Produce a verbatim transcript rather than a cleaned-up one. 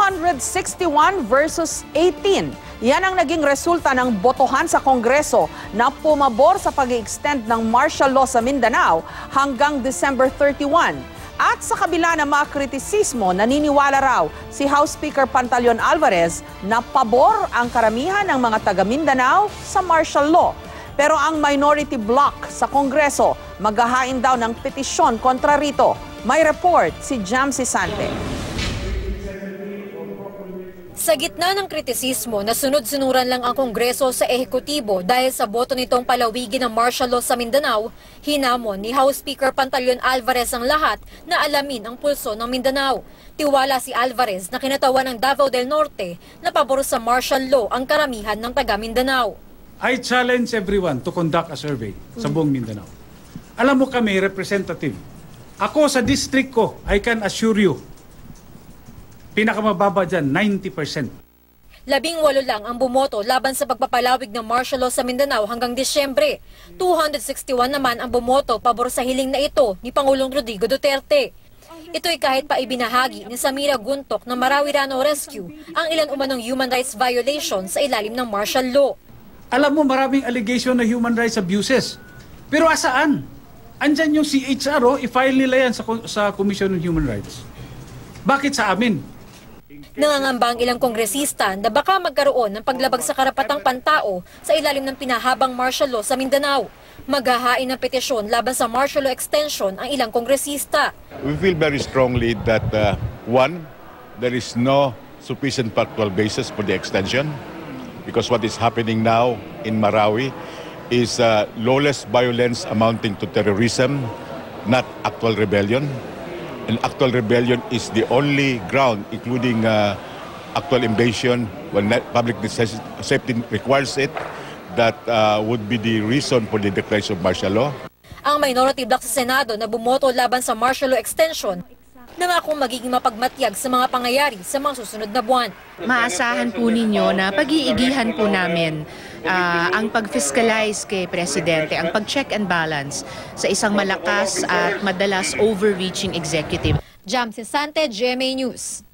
hundred sixty-one versus eighteen. Yan ang naging resulta ng botohan sa Kongreso na pumabor sa pag-extend ng martial law sa Mindanao hanggang December thirty-first. At sa kabila ng mga kritisismo, naniniwala raw si House Speaker Pantaleon Alvarez na pabor ang karamihan ng mga taga Mindanao sa martial law. Pero ang minority bloc sa Kongreso maghahain daw ng petisyon kontra rito. May report si Jamsi Sante. Sa gitna ng kritisismo na sunod-sunuran lang ang Kongreso sa ehekutibo dahil sa boto nitong palawigin ng martial law sa Mindanao, hinamon ni House Speaker Pantaleon Alvarez ang lahat na alamin ang pulso ng Mindanao. Tiwala si Alvarez na kinatawan ng Davao del Norte na pabor sa martial law ang karamihan ng taga Mindanao. I challenge everyone to conduct a survey sa buong Mindanao. Alam mo kami, representative. Ako sa district ko, I can assure you, pinakamababa dyan, ninety percent. Labing walo lang ang bumoto laban sa pagpapalawig ng martial law sa Mindanao hanggang Disyembre. two hundred sixty-one naman ang bumoto pabor sa hiling na ito ni Pangulong Rodrigo Duterte. Ito'y kahit pa ibinahagi ni Samira Guntok ng Marawi Rano Rescue ang ilan umanong human rights violations sa ilalim ng martial law. Alam mo, maraming allegation na human rights abuses. Pero asaan? Andyan yung C H R O, i-file nila yan sa, sa Commission on Human Rights. Bakit sa amin? Nangangamba ang ilang kongresista na baka magkaroon ng paglabag sa karapatang pantao sa ilalim ng pinahabang martial law sa Mindanao. Maghahain ng petisyon laban sa martial law extension ang ilang kongresista. We feel very strongly that uh, one, there is no sufficient factual basis for the extension because what is happening now in Marawi is uh, lawless violence amounting to terrorism, not actual rebellion. And actual rebellion is the only ground, including uh, actual invasion, when public safety requires it, that uh, would be the reason for the declaration of martial law. Ang minority bloc sa Senado na bumoto laban sa martial law extension, nangakong magiging mapagmatyag sa mga pangyayari sa mga susunod na buwan. Maasahan po ninyo na pag-iigihan po namin uh, ang pag-fiscalize kay Presidente, ang pag-check and balance sa isang malakas at madalas overreaching executive. Jamsi Sante, G M A News.